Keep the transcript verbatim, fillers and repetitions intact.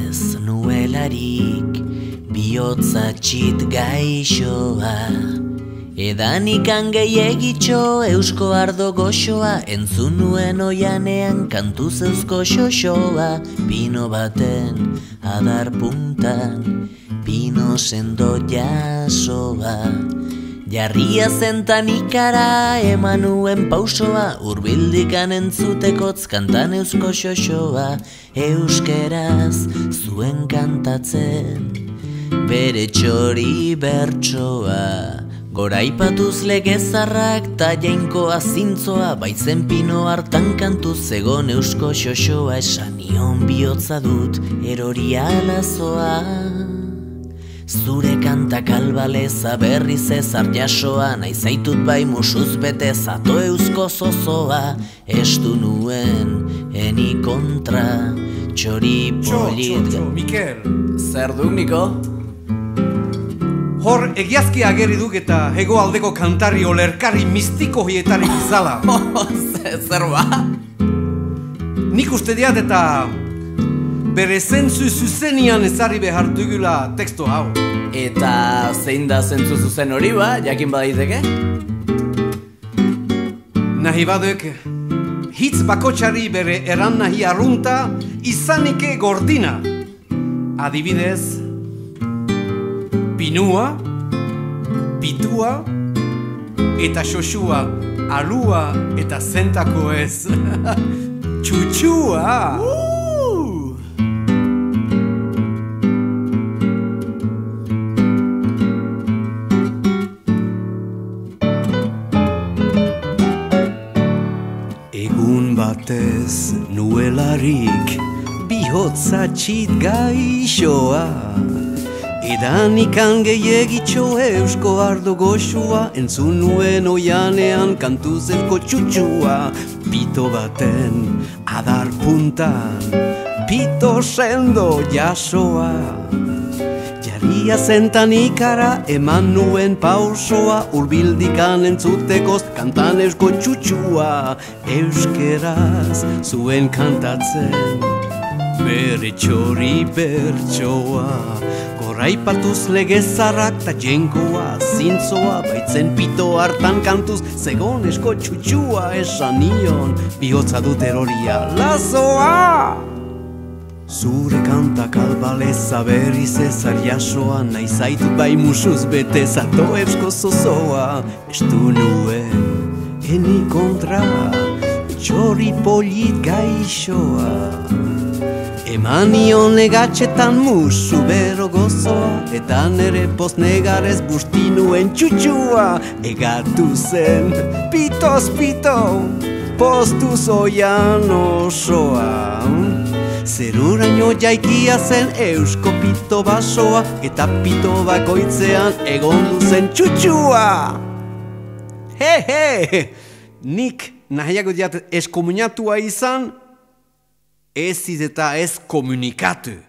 ez nuelarik bihotza txit gaixoa. Edanik angehiegitxo eusko ardo goxoa, entzun nuen oianean kantuz eusko xoxoa. Pino baten adar puntan, pino sendo jasoa. Jarria zentan ikara eman nuen pausoa, urbildikan entzutekotz kantan eusko xoxoa. Euskeraz zuen kantatzen, bere txori bertsoa. Goraipatuz legezarrak ta jainkoa zintzoa, baitzen pino hartan kantuz egon eusko xoxoa. Esan nion bihotza dut erori alazoa, zure kantak albaleza berriz ezar jasoa. Naizaitut bai musuz bete zato eusko zozoa. Estu nuen eni kontra txori polit. Txo, txo, Mikel. Zer duk, Niko? Hor egiazki agerri duk eta hego aldeko kantari olerkari mistiko hietari izala. Zer ba? Nik uste diat eta bere zentzu zuzenian ezarri behar dugula teksto hau. Eta zein da zentzu zuzen hori ba, jakin badaiteke? Nahi baduk, hitz bakotxari bere eran nahi arrunta izanike gordina. Adibidez, pinua, pitua, eta xoxua, alua eta zentako ez. Txutxua! Egun batez nuelarik bihotza txit gaixoa. Edanik angehiegitxo eusko ardo goxua, entzun nuen oianean kantuz eusko txutxua. Pito baten adar puntan, pito sendo jasoa. Jarria zentan ikara eman nuen pausoa, urbildikan entzutekoz kantan eusko txutxua. Euskeraz zuen kantatzen, bere txori bertsoa. Goraipatuz legezarrak ta jenkoa zintzoa, baitzen pito hartan kantuz zegon esko txutxua. Esan nion bihotza dut eroria lazoa. Zure kantak albaleza berriz ezar jasoa, naizaitut bai musuz bete zato eusko zozoa. Estu nuen eni kontra txori polit gaixoa. Eman nion negatxetan musu bero gozoa, eta nere poz negarez busti nuen txutxua. Egatu zen pitoz pito, postuz oian osoa. Zeruraino jaikia zen eusko pito basoa, eta pito bakoitzean egon duzen txutxua. He he! Nik nahiago diat eskomuniatua izan, ez iz eta ez komunikatu.